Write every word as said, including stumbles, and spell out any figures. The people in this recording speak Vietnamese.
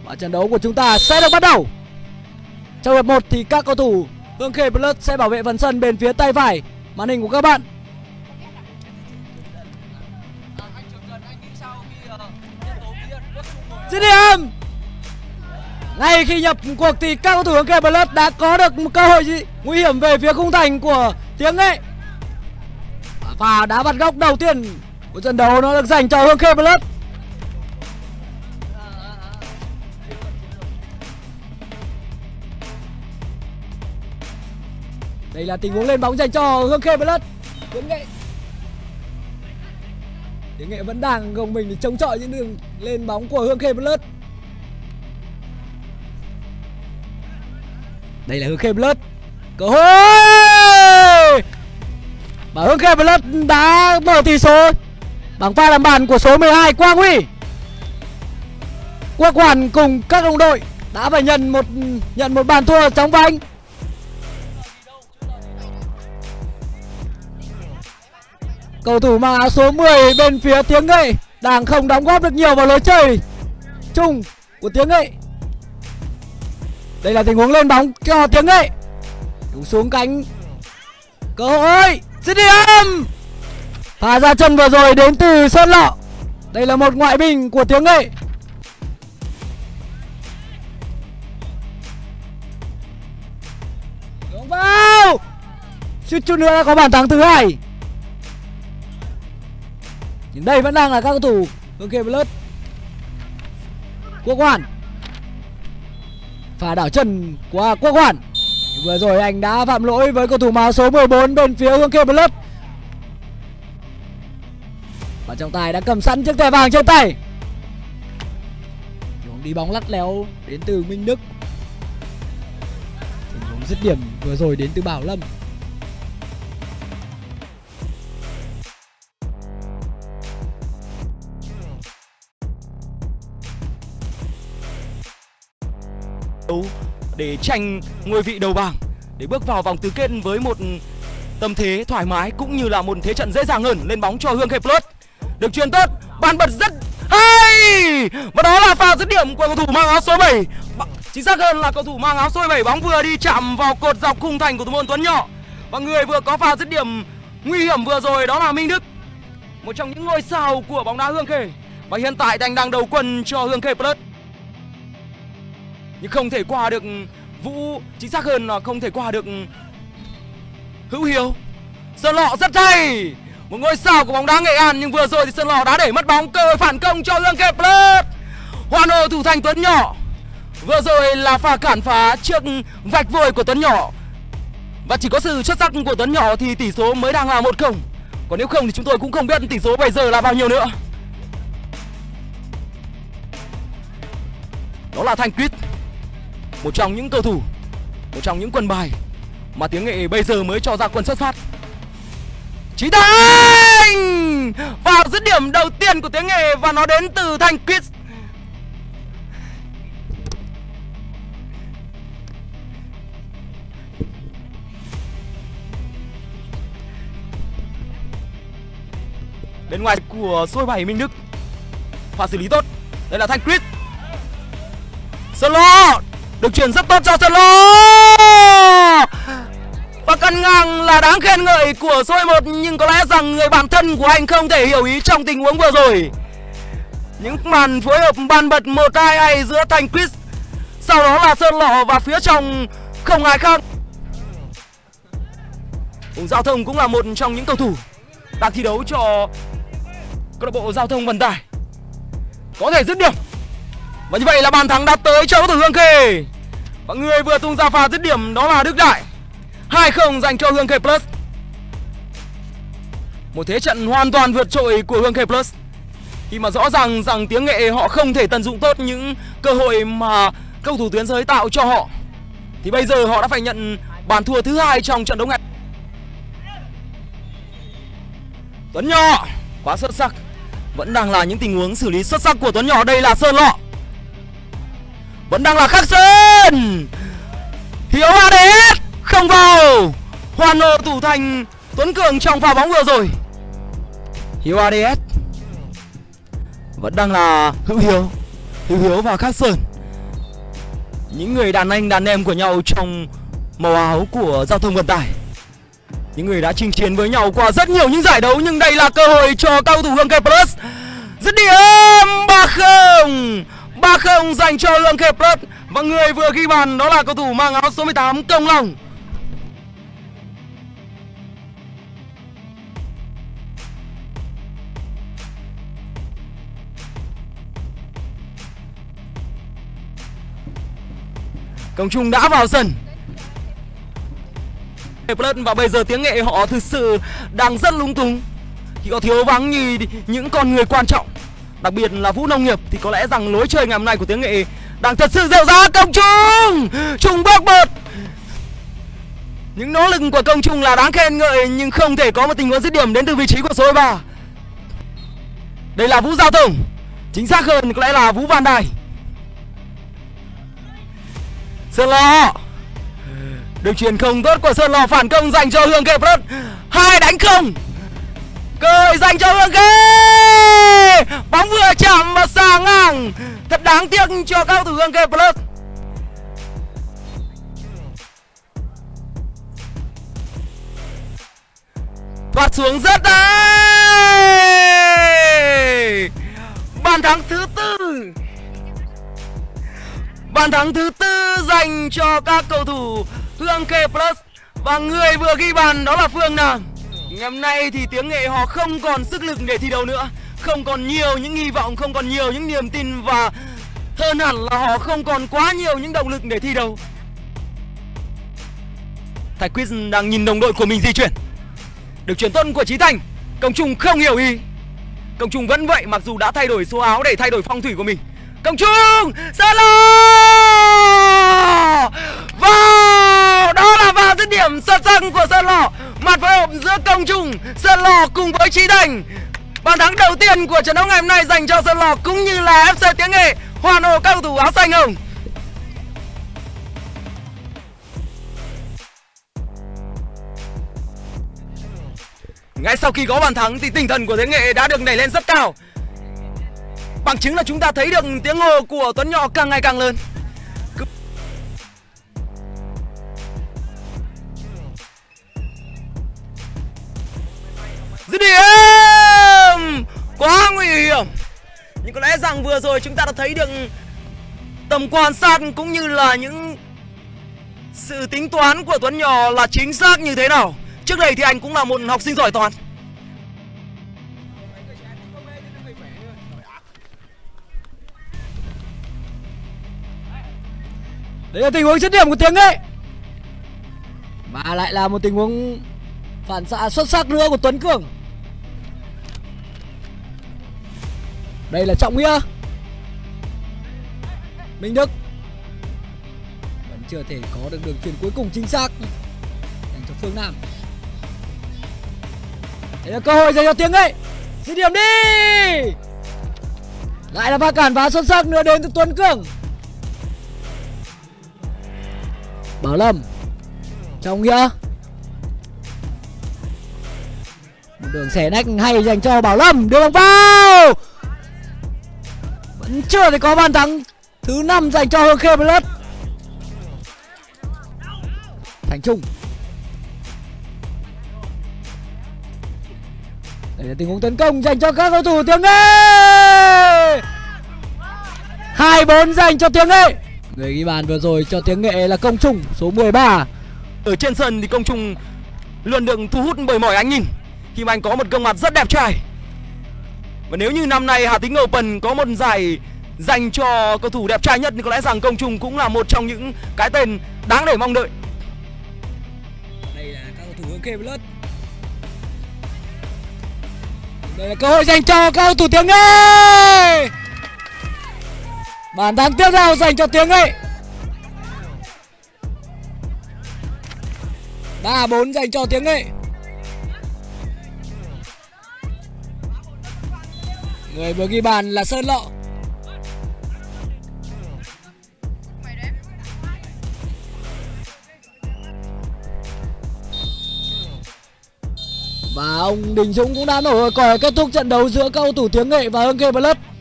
Và trận đấu của chúng ta sẽ được bắt đầu. Trong hiệp một thì các cầu thủ Hương Khê Plus sẽ bảo vệ phần sân bên phía tay phải màn hình của các bạn. Dứt điểm. Ngay khi nhập cuộc thì các cầu thủ Hương Khê Plus đã có được một cơ hội gì nguy hiểm về phía khung thành của Tiếng Nghệ. Và đá phạt góc đầu tiên của trận đấu nó được dành cho Hương Khê Plus. Đây là tình huống lên bóng dành cho Hương Khê Plus. Tiếng Nghệ Tiếng Nghệ vẫn đang gồng mình để chống chọi những đường lên bóng của Hương Khê Plus. Đây là Hương Khê Plus. Cơ hội. Và Hương Khê Plus đã mở tỷ số bằng pha làm bàn của số mười hai Quang Huy. Quốc Hoàn cùng các đồng đội đã phải nhận một nhận một bàn thua chóng vánh. Cầu thủ mang áo số mười bên phía Tiếng Nghệ đang không đóng góp được nhiều vào lối chơi chung của Tiếng Nghệ. Đây là tình huống lên bóng cho Tiếng Nghệ. Đúng xuống cánh. Cơ hội dứt điểm. Pha ra chân vừa rồi đến từ Sơn Lọ. Đây là một ngoại binh của Tiếng Nghệ. Đúng vào. Suýt chút nữa có bàn thắng thứ hai. Nhưng đây vẫn đang là các cầu thủ Hương Khê Plus. Quốc Hoàn. Pha đảo chân của Quốc Hoàn. Vừa rồi anh đã phạm lỗi với cầu thủ áo số mười bốn bên phía Hương Khê Plus. Và trọng tài đã cầm sẵn chiếc thẻ vàng trên tay. Tình đi bóng lắt léo đến từ Minh Đức. Tình huống dứt điểm vừa rồi đến từ Bảo Lâm. Để tranh ngôi vị đầu bảng, để bước vào vòng tứ kết với một tâm thế thoải mái cũng như là một thế trận dễ dàng hơn. Lên bóng cho Hương Khê Plus, được chuyền tốt, bàn bật rất hay, và đó là pha dứt điểm của cầu thủ mang áo số bảy. Chính xác hơn là cầu thủ mang áo số bảy, bóng vừa đi chạm vào cột dọc khung thành của thủ môn Tuấn Nhỏ, và người vừa có pha dứt điểm nguy hiểm vừa rồi đó là Minh Đức, một trong những ngôi sao của bóng đá Hương Khê, và hiện tại anh đang đầu quân cho Hương Khê Plus. Nhưng không thể qua được Vũ, chính xác hơn là không thể qua được Hữu Hiếu. Sơn Lọ rất hay, một ngôi sao của bóng đá Nghệ An, nhưng vừa rồi thì Sơn Lọ đã để mất bóng, cơ hội phản công cho Hương Khê Plus. Hoan hô thủ thành Tuấn Nhỏ. Vừa rồi là pha cản phá trước vạch vôi của Tuấn Nhỏ, và chỉ có sự xuất sắc của Tuấn Nhỏ thì tỷ số mới đang là một không. Còn nếu không thì chúng tôi cũng không biết tỷ số bây giờ là bao nhiêu nữa. Đó là Thanh Quyết, một trong những cầu thủ, một trong những quân bài mà Tiếng Nghệ bây giờ mới cho ra quân xuất phát. Chí Thành vào dứt điểm đầu tiên của Tiếng Nghệ, và nó đến từ Thanh Quyết. Bên ngoài của số bảy Minh Đức, pha xử lý tốt. Đây là Thanh Quyết. Sơn Lọ được chuyển rất tốt cho Sơn Lọ, và cân ngang là đáng khen ngợi của số một, nhưng có lẽ rằng người bạn thân của anh không thể hiểu ý trong tình huống vừa rồi. Những màn phối hợp bàn bật một hai hay giữa Thanh Quyết, sau đó là Sơn Lọ, và phía trong không ai khác. Cùng Giao thông cũng là một trong những cầu thủ đang thi đấu cho câu lạc bộ Giao thông Vận tải, có thể dứt điểm. Và như vậy là bàn thắng đã tới cho cầu thủ Hương Khê, và người vừa tung ra pha dứt điểm đó là Đức Đại. Hai không dành cho Hương Khê Plus. Một thế trận hoàn toàn vượt trội của Hương Khê Plus, khi mà rõ ràng rằng Tiếng Nghệ họ không thể tận dụng tốt những cơ hội mà cầu thủ tuyến dưới tạo cho họ, thì bây giờ họ đã phải nhận bàn thua thứ hai trong trận đấu này. Tuấn Nhỏ quá xuất sắc, vẫn đang là những tình huống xử lý xuất sắc của Tuấn Nhỏ. Đây là Sơn Lọ, vẫn đang là Khắc Sơn. Hiếu a đê ét không vào. Hoan hô thủ thành Tuấn Cường trong pha bóng vừa rồi. Hiếu a đê ét vẫn đang là Hữu Hiếu, Hữu Hiếu và Khắc Sơn. những người đàn anh đàn em của nhau trong màu áo của giao thông vận tải, những người đã chinh chiến với nhau qua rất nhiều những giải đấu. Nhưng đây là cơ hội cho cao thủ Hương Khê Plus. Dứt điểm ba không, ba không dành cho Hương Khê Plus. Và người vừa ghi bàn đó là cầu thủ mang áo số mười tám Công Long. Công Trung đã vào sân. Và bây giờ Tiếng Nghệ họ thực sự đang rất lung túng khi họ thiếu vắng như những con người quan trọng, đặc biệt là Vũ Nông Nghiệp. Thì có lẽ rằng lối chơi ngày hôm nay của Tiếng Nghệ đang thật sự rêu rá. Công Trung Trung bước bật. Những nỗ lực của Công Trung là đáng khen ngợi, nhưng không thể có một tình huống dứt điểm đến từ vị trí của số ba. Đây là Vũ Giao Thông, chính xác hơn có lẽ là Vũ Văn Đài. Sơn Lò, được chuyền không tốt của Sơn Lò, phản công dành cho Hương Khê Plus. Hai đánh không, cơ hội dành cho Hương Khê. Bóng vừa chạm vào xa ngang, thật đáng tiếc cho cao thủ Hương Khê Plus. Thoát xuống rất đấy. Bàn thắng thứ tư, bàn thắng thứ tư dành cho các cầu thủ Hương Khê Plus. Và người vừa ghi bàn đó là Phương Nam. Ngày hôm nay thì Tiếng Nghệ họ không còn sức lực để thi đấu nữa, không còn nhiều những hy vọng, không còn nhiều những niềm tin, và hơn hẳn là họ không còn quá nhiều những động lực để thi đấu. Thái Quyết đang nhìn đồng đội của mình di chuyển. Được chuyền tốt của Chí Thành. Công Trung không hiểu ý. Công Trung vẫn vậy, mặc dù đã thay đổi số áo để thay đổi phong thủy của mình. Công Trung Sơn Lò vào, đó là vào dứt điểm xuất sắc của Sơn Lò. Mặt phối hợp giữa Công Trung, Sơn Lò cùng với Chí Thành. Bàn thắng đầu tiên của trận đấu ngày hôm nay dành cho Sơn Lò cũng như là ép xê Tiếng Nghệ hoàn hồ các cầu thủ áo xanh hồng. Ngay sau khi có bàn thắng thì tinh thần của Tiếng Nghệ đã được đẩy lên rất cao. Bằng chứng là chúng ta thấy được tiếng hô của Tuấn Nhỏ càng ngày càng lớn. Dứt điểm quá nguy hiểm. Nhưng có lẽ rằng vừa rồi chúng ta đã thấy được tầm quan sát cũng như là những sự tính toán của Tuấn Nhỏ là chính xác như thế nào. Trước đây thì anh cũng là một học sinh giỏi toán. Đấy là tình huống dứt điểm của Tiếng Nghệ. Và lại là một tình huống phản xạ xuất sắc nữa của Tuấn Cường. Đây là Trọng Nghĩa. Minh Đức vẫn chưa thể có được đường chuyền cuối cùng chính xác dành cho Phương Nam. Đây là cơ hội dành cho Tiếng Nghệ. Dứt điểm đi. Lại là pha cản phá xuất sắc nữa đến từ Tuấn Cường. Bảo Lâm, Trọng Nghĩa, một đường xẻ nách hay dành cho Bảo Lâm, đưa bóng vào. Vẫn chưa thể có bàn thắng thứ năm dành cho Hương Khê Plus. Thành Trung. Đây là tình huống tấn công dành cho các cầu thủ Tiếng Nghệ. hai bốn dành cho Tiếng Nghệ. Người ghi bàn vừa rồi cho Tiếng Nghệ là Công Trung số mười ba. Ở trên sân thì Công Trung luôn được thu hút bởi mọi ánh nhìn khi mà anh có một gương mặt rất đẹp trai. Và nếu như năm nay Hà Tĩnh Open có một giải dành cho cầu thủ đẹp trai nhất thì có lẽ rằng Công Trung cũng là một trong những cái tên đáng để mong đợi. Đây là các cầu thủ Hương Khê Plus. Đây là cơ hội dành cho các cầu thủ Tiếng Nghệ. Bàn thắng tiếp theo dành cho Tiếng Nghệ. ba bốn dành cho Tiếng Nghệ. Người vừa ghi bàn là Sơn Lọ. Và ông Đình Dũng cũng đã nổi còi kết thúc trận đấu giữa cầu thủ Tiếng Nghệ và Hương Khê Plus.